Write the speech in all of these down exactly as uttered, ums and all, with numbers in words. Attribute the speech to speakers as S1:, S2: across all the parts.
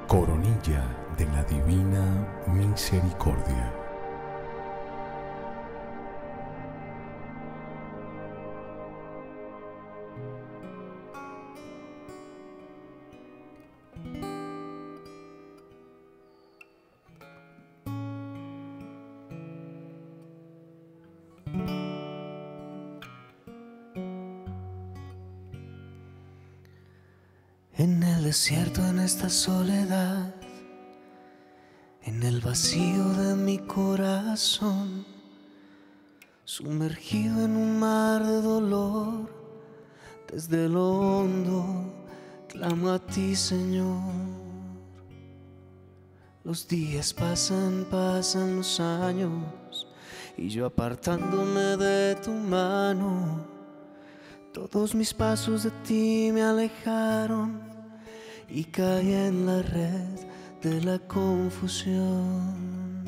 S1: Coronilla de la Divina Misericordia.
S2: En el desierto, en esta soledad, en el vacío de mi corazón, sumergido en un mar de dolor, desde lo hondo clamo a ti, Señor. Los días pasan, pasan los años, y yo apartándome de tu mano, todos mis pasos de ti me alejaron y caí en la red de la confusión.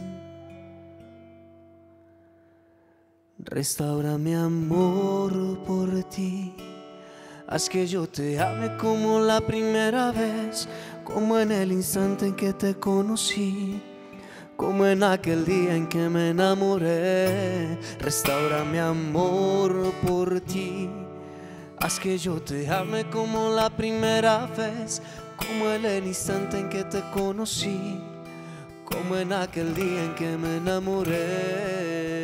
S2: Restaura mi amor por ti, haz que yo te ame como la primera vez, como en el instante en que te conocí, como en aquel día en que me enamoré. Restaura mi amor por ti, haz que yo te ame como la primera vez, como en el instante en que te conocí, como en aquel día en que me enamoré.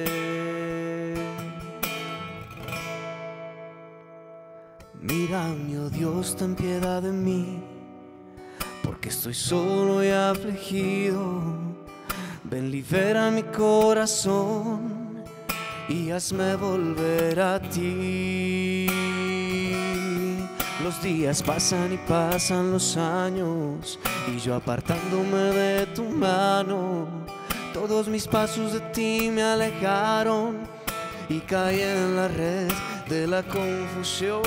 S2: Mírame, oh Dios, ten piedad de mí, porque estoy solo y afligido. Ven, libera mi corazón y hazme volver a ti. Los días pasan y pasan los años, y yo apartándome de tu mano, todos mis pasos de ti me alejaron y caí en la red de la confusión.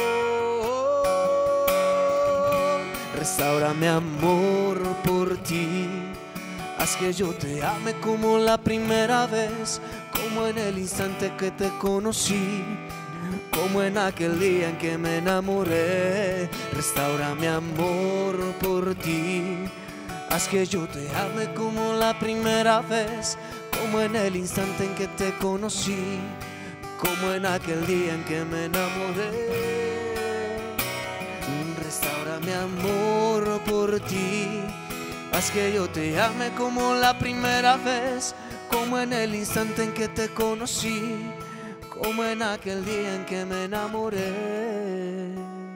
S2: Restaura mi amor por ti, haz que yo te ame como la primera vez, como en el instante que te conocí, como en aquel día en que me enamoré. Restaura mi amor por ti, haz que yo te ame como la primera vez, como en el instante en que te conocí, como en aquel día en que me enamoré. Restaura mi amor por ti, haz que yo te ame como la primera vez, como en el instante en que te conocí, como en aquel día en que me enamoré.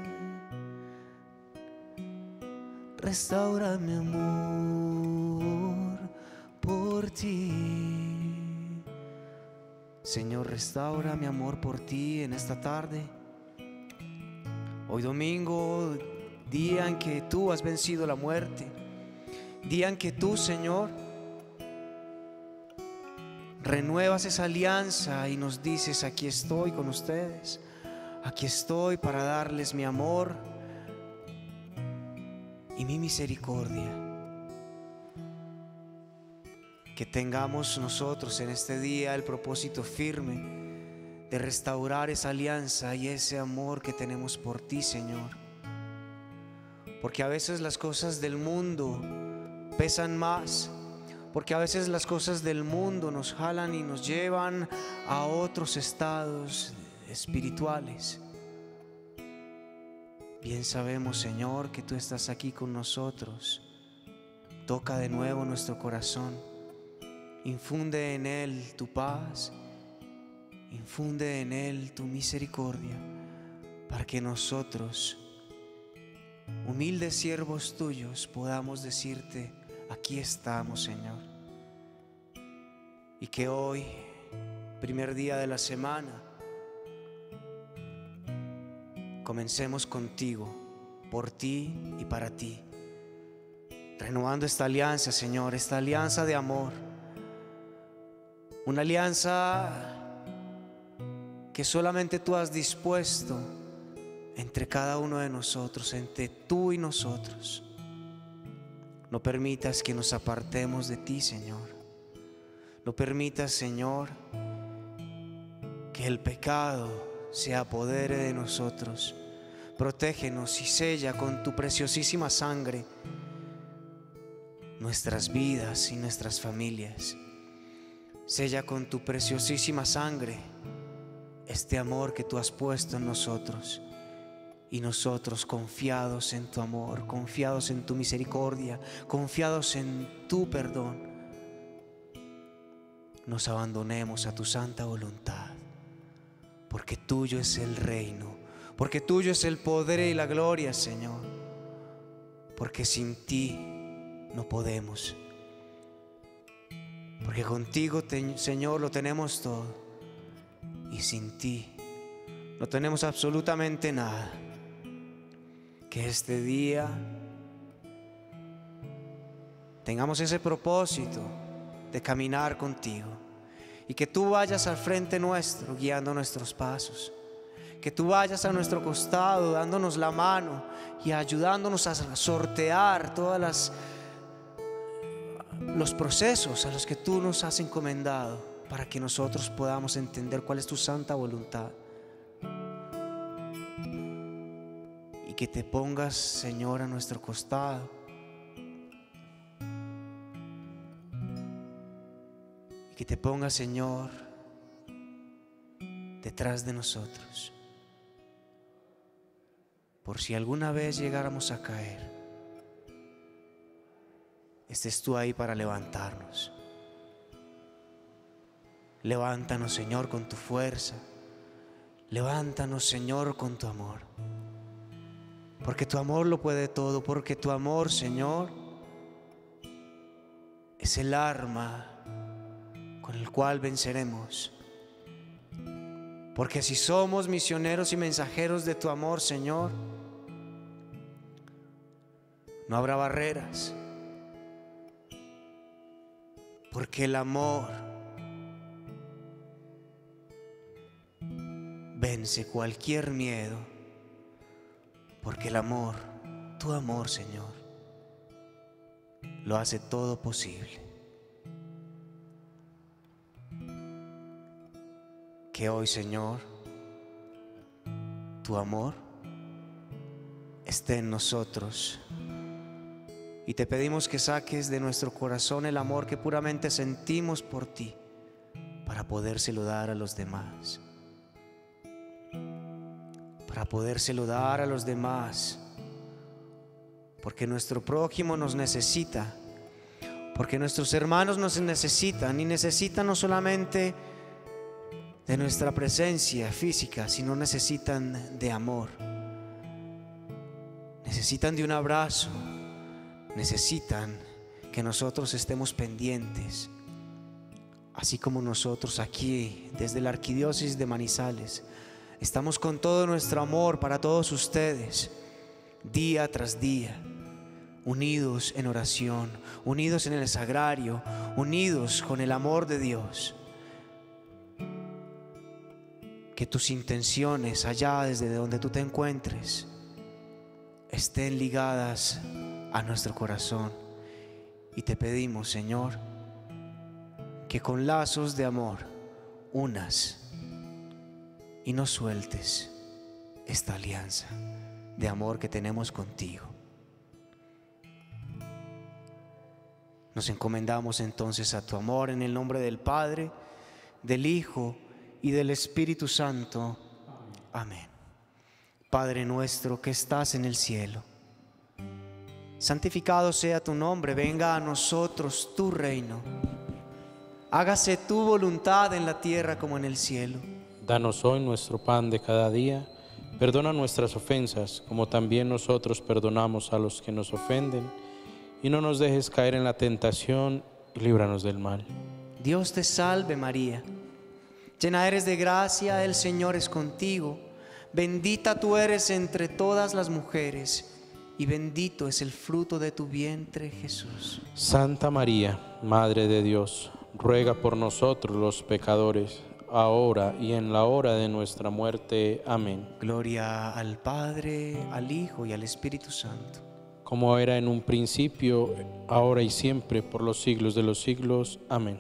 S2: Restaura mi amor por ti. Señor, restaura mi amor por ti en esta tarde. Hoy domingo, día en que tú has vencido la muerte, día en que tú, Señor, renuevas esa alianza y nos dices: aquí estoy con ustedes, aquí estoy para darles mi amor y mi misericordia. Que tengamos nosotros en este día el propósito firme de restaurar esa alianza y ese amor que tenemos por ti, Señor. Porque a veces las cosas del mundo pesan más, porque a veces las cosas del mundo nos jalan y nos llevan a otros estados espirituales. Bien sabemos, Señor, que tú estás aquí con nosotros. Toca de nuevo nuestro corazón, infunde en él tu paz, infunde en él tu misericordia, para que nosotros, humildes siervos tuyos, podamos decirte: aquí estamos, Señor. Y que hoy, primer día de la semana, comencemos contigo, por ti y para ti, renovando esta alianza, Señor, esta alianza de amor, una alianza que solamente tú has dispuesto entre cada uno de nosotros, entre tú y nosotros. No permitas que nos apartemos de ti, Señor. No permitas, Señor, que el pecado se apodere de nosotros. Protégenos y sella con tu preciosísima sangre nuestras vidas y nuestras familias. Sella con tu preciosísima sangre este amor que tú has puesto en nosotros, y nosotros, confiados en tu amor, confiados en tu misericordia, confiados en tu perdón, nos abandonemos a tu santa voluntad, porque tuyo es el reino, porque tuyo es el poder y la gloria, Señor, porque sin ti no podemos, porque contigo, te, Señor, lo tenemos todo, y sin ti no tenemos absolutamente nada. Que este día tengamos ese propósito de caminar contigo, y que tú vayas al frente nuestro guiando nuestros pasos, que tú vayas a nuestro costado dándonos la mano y ayudándonos a sortear todas las los procesos a los que tú nos has encomendado, para que nosotros podamos entender cuál es tu santa voluntad. Y que te pongas, Señor, a nuestro costado, y que te pongas, Señor, detrás de nosotros, por si alguna vez llegáramos a caer, estés tú ahí para levantarnos. Levántanos, Señor, con tu fuerza. Levántanos, Señor, con tu amor, porque tu amor lo puede todo, porque tu amor, Señor, es el arma con el cual venceremos. Porque si somos misioneros y mensajeros de tu amor, Señor, no habrá barreras, porque el amor vence cualquier miedo, porque el amor, tu amor, Señor, lo hace todo posible. Que hoy, Señor, tu amor esté en nosotros, y te pedimos que saques de nuestro corazón el amor que puramente sentimos por ti, para podérselo dar a los demás, para podérselo dar a los demás, porque nuestro prójimo nos necesita, porque nuestros hermanos nos necesitan, y necesitan no solamente de nuestra presencia física, sino necesitan de amor, necesitan de un abrazo, necesitan que nosotros estemos pendientes, así como nosotros aquí desde la Arquidiócesis de Manizales estamos con todo nuestro amor para todos ustedes, día tras día, unidos en oración, unidos en el sagrario, unidos con el amor de Dios. Que tus intenciones allá desde donde tú te encuentres estén ligadas a nuestro corazón, y te pedimos, Señor, que con lazos de amor unas y no sueltes esta alianza de amor que tenemos contigo. Nos encomendamos entonces a tu amor en el nombre del Padre, del Hijo y del Espíritu Santo. Amén. Padre nuestro que estás en el cielo, santificado sea tu nombre, venga a nosotros tu reino. Hágase tu voluntad en la tierra como en el cielo.
S3: Danos hoy nuestro pan de cada día. Perdona nuestras ofensas, como también nosotros perdonamos a los que nos ofenden. Y no nos dejes caer en la tentación, y líbranos del mal.
S2: Dios te salve María, llena eres de gracia, el Señor es contigo. Bendita tú eres entre todas las mujeres, y bendito es el fruto de tu vientre, Jesús.
S3: Santa María, Madre de Dios, ruega por nosotros los pecadores, ahora y en la hora de nuestra muerte. Amén.
S2: Gloria al Padre, al Hijo y al Espíritu Santo.
S3: Como era en un principio, ahora y siempre, por los siglos de los siglos. Amén.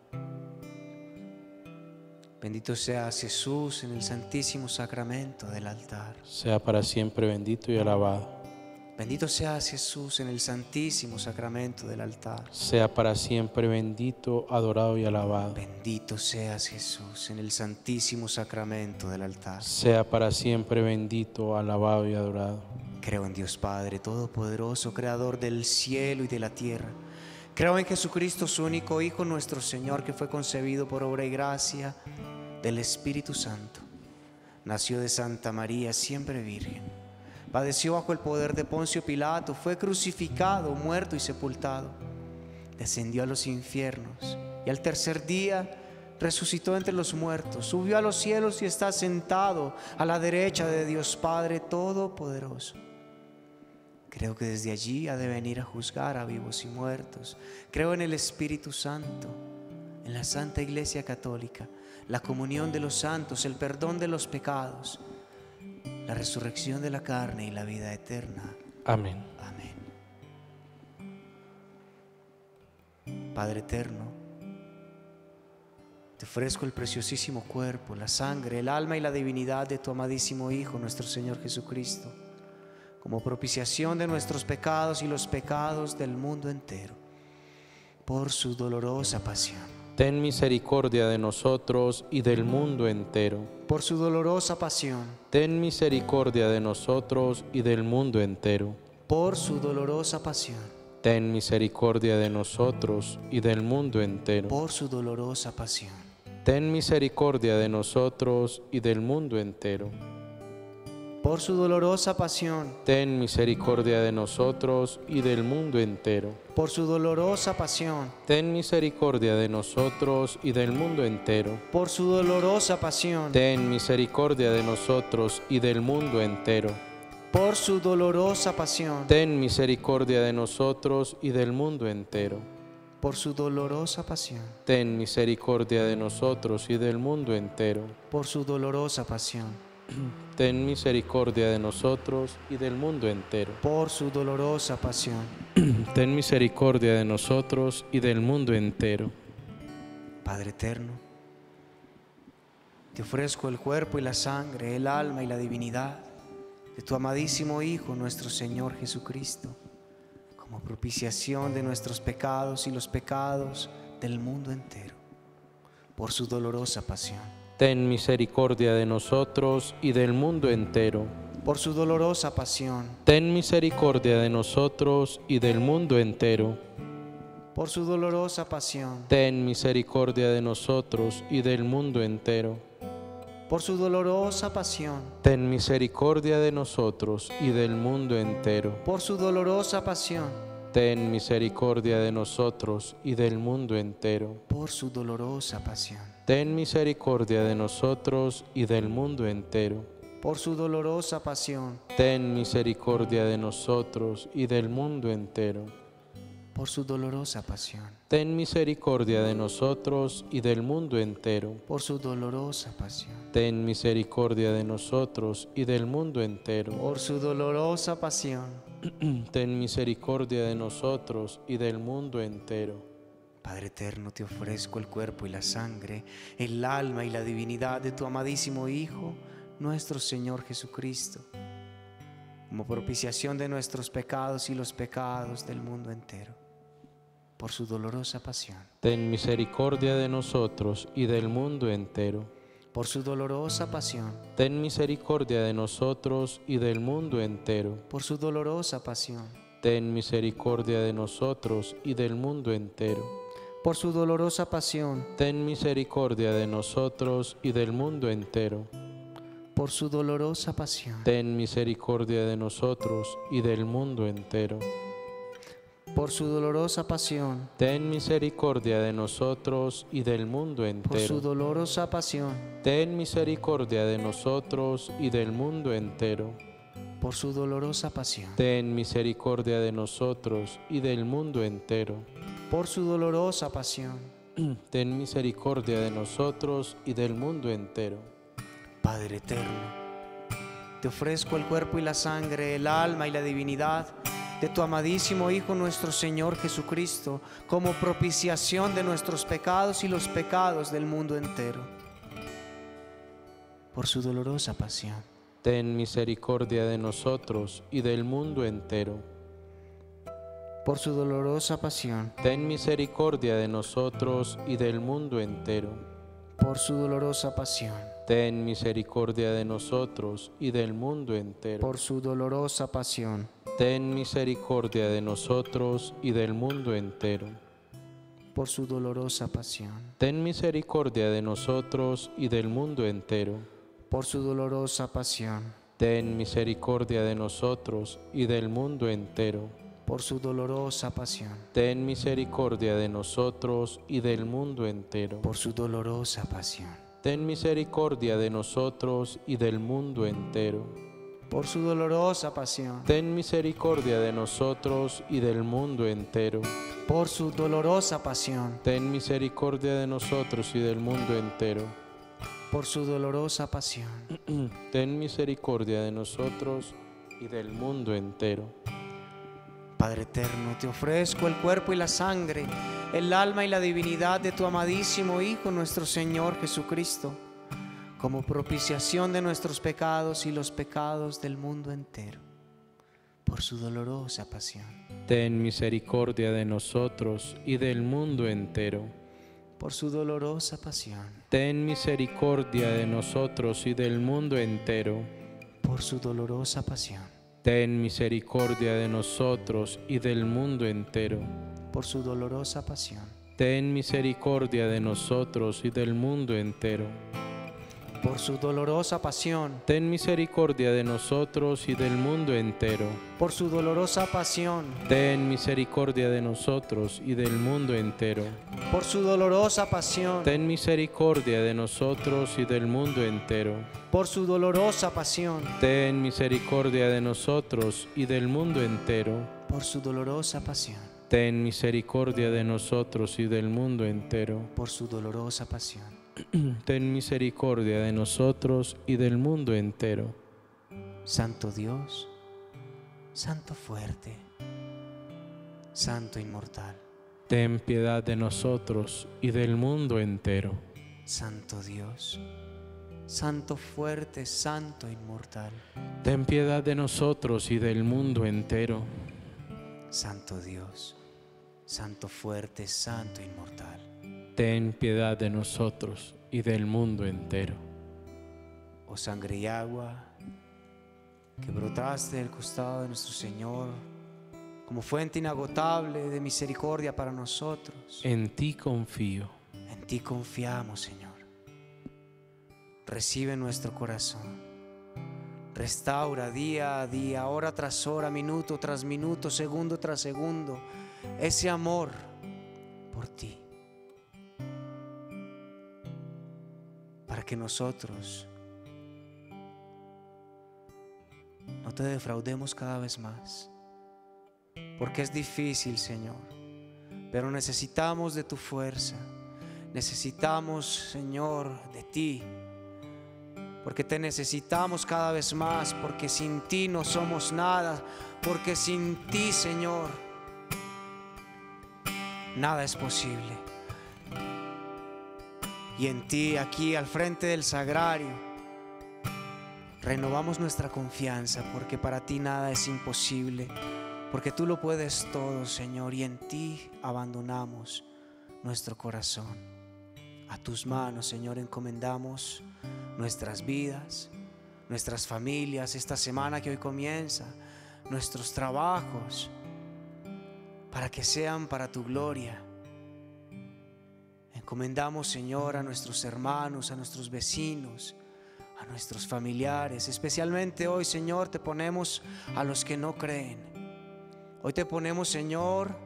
S2: Bendito seas Jesús en el santísimo sacramento del altar.
S3: Sea para siempre bendito y alabado.
S2: Bendito seas, Jesús, en el santísimo sacramento del altar.
S3: Sea para siempre bendito, adorado y alabado.
S2: Bendito seas, Jesús, en el santísimo sacramento del altar.
S3: Sea para siempre bendito, alabado y adorado.
S2: Creo en Dios Padre Todopoderoso, Creador del cielo y de la tierra. Creo en Jesucristo, su único Hijo, nuestro Señor, que fue concebido por obra y gracia del Espíritu Santo. Nació de Santa María, siempre virgen. Padeció bajo el poder de Poncio Pilato, fue crucificado, muerto y sepultado. Descendió a los infiernos y al tercer día resucitó entre los muertos. Subió a los cielos y está sentado a la derecha de Dios Padre Todopoderoso. Creo que desde allí ha de venir a juzgar a vivos y muertos. Creo en el Espíritu Santo, en la Santa Iglesia Católica, la comunión de los santos, el perdón de los pecados, la resurrección de la carne y la vida eterna.
S3: Amén.
S2: Amén. Padre eterno, te ofrezco el preciosísimo cuerpo, la sangre, el alma y la divinidad de tu amadísimo Hijo, nuestro Señor Jesucristo, como propiciación de nuestros pecados y los pecados del mundo entero, por su dolorosa pasión.
S3: Ten misericordia de nosotros y del mundo entero.
S2: Por su dolorosa pasión.
S3: Ten misericordia de nosotros y del mundo entero.
S2: Por su dolorosa pasión.
S3: Ten misericordia de nosotros y del mundo entero.
S2: Por su dolorosa pasión.
S3: Ten misericordia de nosotros y del mundo entero.
S2: Por su dolorosa pasión.
S3: Ten misericordia de nosotros y del mundo entero.
S2: Por su dolorosa pasión.
S3: Ten misericordia de nosotros y del mundo entero.
S2: Por su dolorosa pasión.
S3: Ten misericordia de nosotros y del mundo entero.
S2: Por su dolorosa pasión.
S3: Ten misericordia de nosotros y del mundo entero.
S2: Por su dolorosa pasión.
S3: Ten misericordia de nosotros y del mundo entero.
S2: Por su dolorosa pasión.
S3: Ten misericordia de nosotros y del mundo entero.
S2: Por su dolorosa pasión.
S3: Ten misericordia de nosotros y del mundo entero.
S2: Padre eterno, te ofrezco el cuerpo y la sangre, el alma y la divinidad de tu amadísimo Hijo, nuestro Señor Jesucristo, como propiciación de nuestros pecados y los pecados del mundo entero, por su dolorosa pasión.
S3: Ten misericordia de nosotros y del mundo entero.
S2: Por su dolorosa pasión.
S3: Ten misericordia de nosotros y del mundo entero.
S2: Por su dolorosa pasión.
S3: Ten misericordia de nosotros y del mundo entero.
S2: Por su dolorosa pasión.
S3: Ten misericordia de nosotros y del mundo entero.
S2: Por su dolorosa pasión.
S3: Ten misericordia de nosotros y del mundo entero.
S2: Por su dolorosa pasión.
S3: Ten misericordia de nosotros y del mundo entero.
S2: Por su dolorosa pasión.
S3: Ten misericordia de nosotros y del mundo entero.
S2: Por su dolorosa pasión.
S3: Ten misericordia de nosotros y del mundo entero.
S2: Por su dolorosa pasión.
S3: Ten misericordia de nosotros y del mundo entero.
S2: Por su dolorosa pasión.
S3: Ten misericordia de nosotros y del mundo entero.
S2: Padre eterno, te ofrezco el cuerpo y la sangre, el alma y la divinidad de tu amadísimo Hijo, nuestro Señor Jesucristo, como propiciación de nuestros pecados y los pecados del mundo entero, por su dolorosa pasión.
S3: Ten misericordia de nosotros y del mundo entero.
S2: Por su dolorosa pasión.
S3: Ten misericordia de nosotros y del mundo entero.
S2: Por su dolorosa pasión.
S3: Ten misericordia de nosotros y del mundo entero.
S2: Por su dolorosa pasión.
S3: Ten misericordia de nosotros y del mundo entero.
S2: Por su dolorosa pasión.
S3: Ten misericordia de nosotros y del mundo entero.
S2: Por su dolorosa pasión.
S3: Ten misericordia de nosotros y del mundo entero.
S2: Por su dolorosa pasión.
S3: Ten misericordia de nosotros y del mundo entero.
S2: Por su dolorosa pasión.
S3: Ten misericordia de nosotros y del mundo entero.
S2: Por su dolorosa pasión.
S3: Ten misericordia de nosotros y del mundo entero.
S2: Padre eterno, te ofrezco el cuerpo y la sangre, el alma y la divinidad de tu amadísimo Hijo, nuestro Señor Jesucristo, como propiciación de nuestros pecados y los pecados del mundo entero. Por su dolorosa pasión.
S3: ten misericordia de nosotros y del mundo entero.
S2: Por su dolorosa pasión,
S3: Ten misericordia de nosotros y del mundo entero.
S2: por su dolorosa pasión,
S3: Ten misericordia de nosotros y del mundo entero.
S2: por su dolorosa pasión,
S3: Ten misericordia de nosotros y del mundo entero.
S2: por su dolorosa pasión,
S3: Ten misericordia de nosotros y del mundo entero.
S2: por su dolorosa pasión,
S3: Ten misericordia de nosotros y del mundo entero.
S2: por su dolorosa pasión,
S3: Ten misericordia de nosotros y del mundo entero.
S2: por su dolorosa pasión,
S3: Ten misericordia de nosotros y del mundo entero.
S2: por su dolorosa pasión,
S3: Ten misericordia de nosotros y del mundo entero.
S2: por su dolorosa pasión,
S3: Ten misericordia de nosotros y del mundo entero.
S2: por su dolorosa pasión,
S3: Ten misericordia de nosotros y del mundo entero.
S2: Padre eterno, te ofrezco el cuerpo y la sangre, el alma y la divinidad de tu amadísimo Hijo, nuestro Señor Jesucristo, como propiciación de nuestros pecados y los pecados del mundo entero, por su dolorosa pasión,
S3: Ten misericordia de nosotros y del mundo entero.
S2: por su dolorosa pasión,
S3: Ten misericordia de nosotros y del mundo entero.
S2: por su dolorosa pasión,
S3: Ten misericordia de nosotros y del mundo entero.
S2: por su dolorosa pasión,
S3: Ten misericordia de nosotros y del mundo entero.
S2: por su dolorosa pasión,
S3: Ten misericordia de nosotros y del mundo entero.
S2: por su dolorosa pasión,
S3: Ten misericordia de nosotros y del mundo entero.
S2: por su dolorosa pasión,
S3: Ten misericordia de nosotros y del mundo entero.
S2: por su dolorosa pasión,
S3: Ten misericordia de nosotros y del mundo entero.
S2: por su dolorosa pasión,
S3: Ten misericordia de nosotros y del mundo entero.
S2: por su dolorosa pasión,
S3: Ten misericordia de nosotros y del mundo entero.
S2: Santo Dios, Santo fuerte, Santo inmortal,
S3: Ten piedad de nosotros y del mundo entero.
S2: Santo Dios, Santo fuerte, Santo inmortal,
S3: Ten piedad de nosotros y del mundo entero.
S2: Santo Dios, Santo fuerte, Santo inmortal,
S3: Ten piedad de nosotros y del mundo entero.
S2: oh sangre y agua que brotaste del costado de nuestro Señor como fuente inagotable de misericordia para nosotros.
S3: En ti confío.
S2: En ti confiamos, Señor. Recibe nuestro corazón. Restaura día a día, hora tras hora, minuto tras minuto, segundo tras segundo, ese amor por ti. Para que nosotros no te defraudemos cada vez más. Porque es difícil, Señor, pero necesitamos de tu fuerza. Necesitamos, Señor, de ti. Porque te necesitamos cada vez más. Porque sin ti no somos nada. Porque sin ti, Señor, nada es posible. Y en ti, aquí al frente del sagrario, renovamos nuestra confianza. Porque para ti nada es imposible. Porque tú lo puedes todo, Señor, y en ti abandonamos nuestro corazón. A tus manos, Señor, encomendamos nuestras vidas, nuestras familias, esta semana que hoy comienza, nuestros trabajos, para que sean para tu gloria. Encomendamos, Señor, a nuestros hermanos, a nuestros vecinos, a nuestros familiares. Especialmente hoy, Señor, te ponemos a los que no creen. Hoy te ponemos, Señor,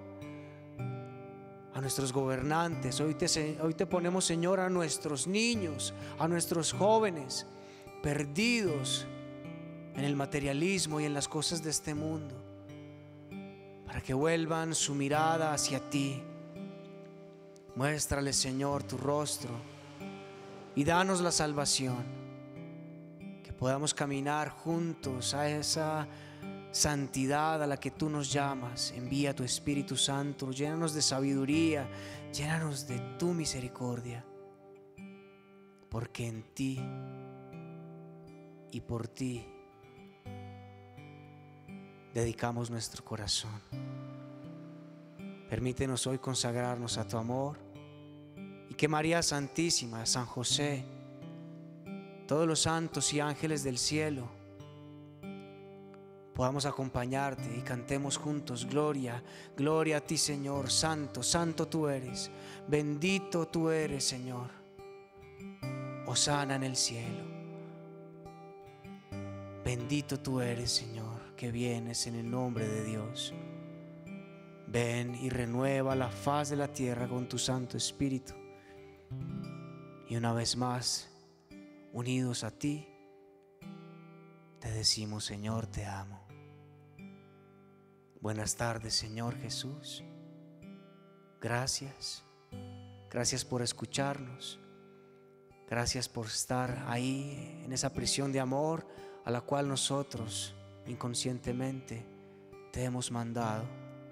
S2: a nuestros gobernantes. Hoy te, hoy te ponemos, Señor, a nuestros niños, a nuestros jóvenes perdidos en el materialismo y en las cosas de este mundo, para que vuelvan su mirada hacia ti. Muéstrales, Señor, tu rostro y danos la salvación, que podamos caminar juntos a esa santidad a la que tú nos llamas. Envía tu Espíritu Santo, llénanos de sabiduría, llénanos de tu misericordia, porque en ti y por ti dedicamos nuestro corazón. Permítenos hoy consagrarnos a tu amor y que María Santísima, San José, todos los santos y ángeles del cielo podamos acompañarte y cantemos juntos: gloria, gloria a ti, Señor. Santo, santo tú eres, bendito tú eres, Señor. Hosana en el cielo. Bendito tú eres, Señor, que vienes en el nombre de Dios. Ven y renueva la faz de la tierra con tu Santo Espíritu. Y una vez más, unidos a ti, te decimos: Señor, te amo. Buenas tardes, Señor Jesús. Gracias. Gracias por escucharnos. Gracias por estar ahí en esa prisión de amor a la cual nosotros inconscientemente te hemos mandado.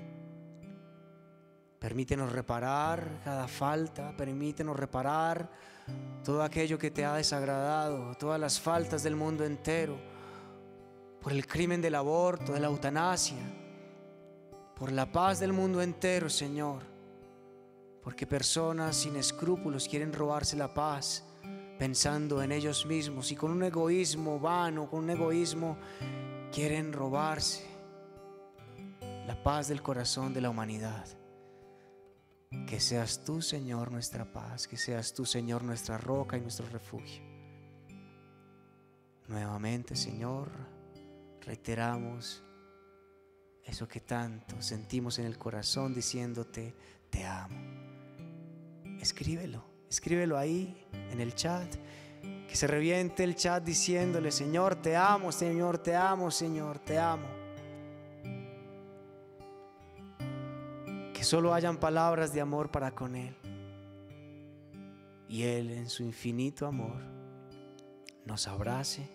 S2: Permítenos reparar cada falta, permítenos reparar todo aquello que te ha desagradado, todas las faltas del mundo entero, por el crimen del aborto, de la eutanasia, por la paz del mundo entero, Señor, porque personas sin escrúpulos quieren robarse la paz pensando en ellos mismos y con un egoísmo vano, con un egoísmo quieren robarse la paz del corazón de la humanidad. Que seas tú, Señor, nuestra paz, que seas tú, Señor, nuestra roca y nuestro refugio. Nuevamente, Señor, reiteramos eso que tanto sentimos en el corazón diciéndote: te amo. Escríbelo, escríbelo ahí en el chat, que se reviente el chat diciéndole: Señor, te amo, Señor, te amo, Señor, te amo. Que solo hayan palabras de amor para con Él, y Él en su infinito amor nos abrace,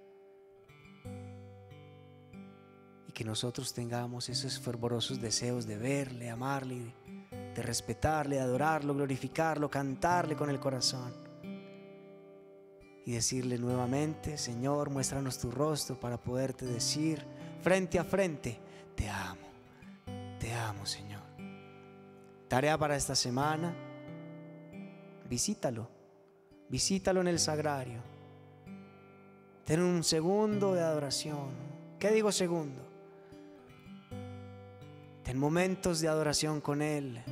S2: y que nosotros tengamos esos fervorosos deseos de verle, amarle, de respetarle, de adorarlo, glorificarlo, cantarle con el corazón y decirle nuevamente: Señor, muéstranos tu rostro para poderte decir frente a frente: te amo, te amo, Señor. Tarea para esta semana: visítalo, visítalo en el sagrario. Ten un segundo de adoración. ¿Qué digo segundo? Ten momentos de adoración con Él.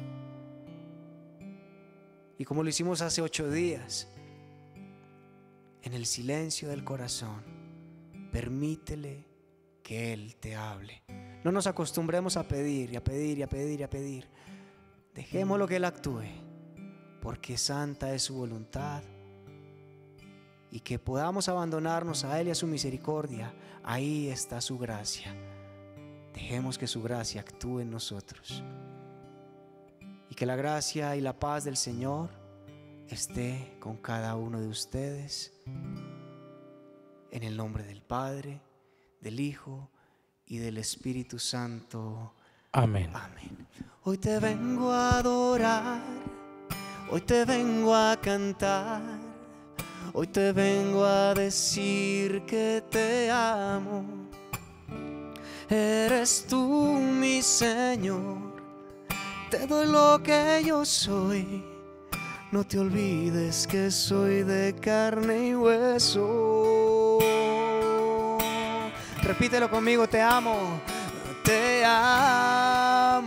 S2: Y como lo hicimos hace ocho días, en el silencio del corazón, permítele que Él te hable. No nos acostumbremos a pedir y a pedir y a pedir y a pedir. Dejémoslo que Él actúe, porque santa es su voluntad, y que podamos abandonarnos a Él y a su misericordia. Ahí está su gracia. Dejemos que su gracia actúe en nosotros, y que la gracia y la paz del Señor esté con cada uno de ustedes, en el nombre del Padre, del Hijo y del Espíritu Santo.
S3: Amén.
S2: Amén. Hoy te vengo a adorar, hoy te vengo a cantar, hoy te vengo a decir que te amo. Eres tú mi Señor, te doy lo que yo soy. No te olvides que soy de carne y hueso. Repítelo conmigo: te amo, te amo.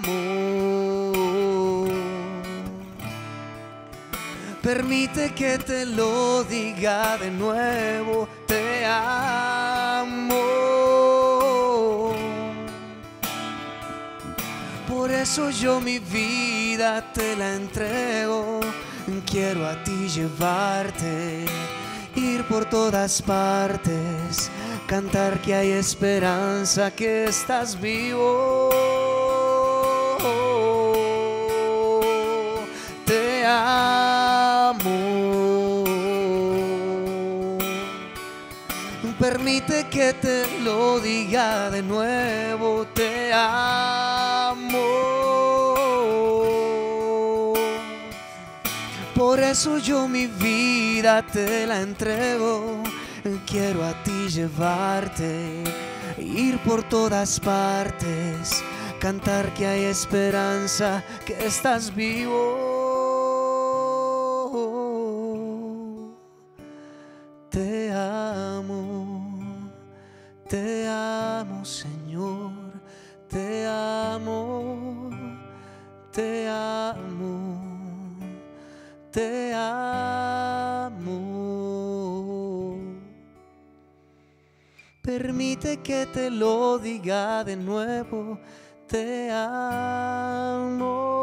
S2: Permite que te lo diga de nuevo: te amo. Por eso yo mi vida te la entrego. Quiero a ti llevarte, ir por todas partes, cantar que hay esperanza, que estás vivo. Te amo. Permite que te lo diga de nuevo: te amo. Por eso yo mi vida te la entrego. quiero a ti llevarte, ir por todas partes, cantar que hay esperanza, que estás vivo. Te amo, te amo, Señor, te amo, te amo, te amo. Permite que te lo diga de nuevo, te amo.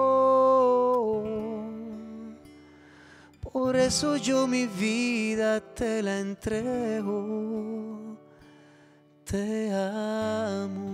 S2: Por eso yo mi vida te la entrego, te amo.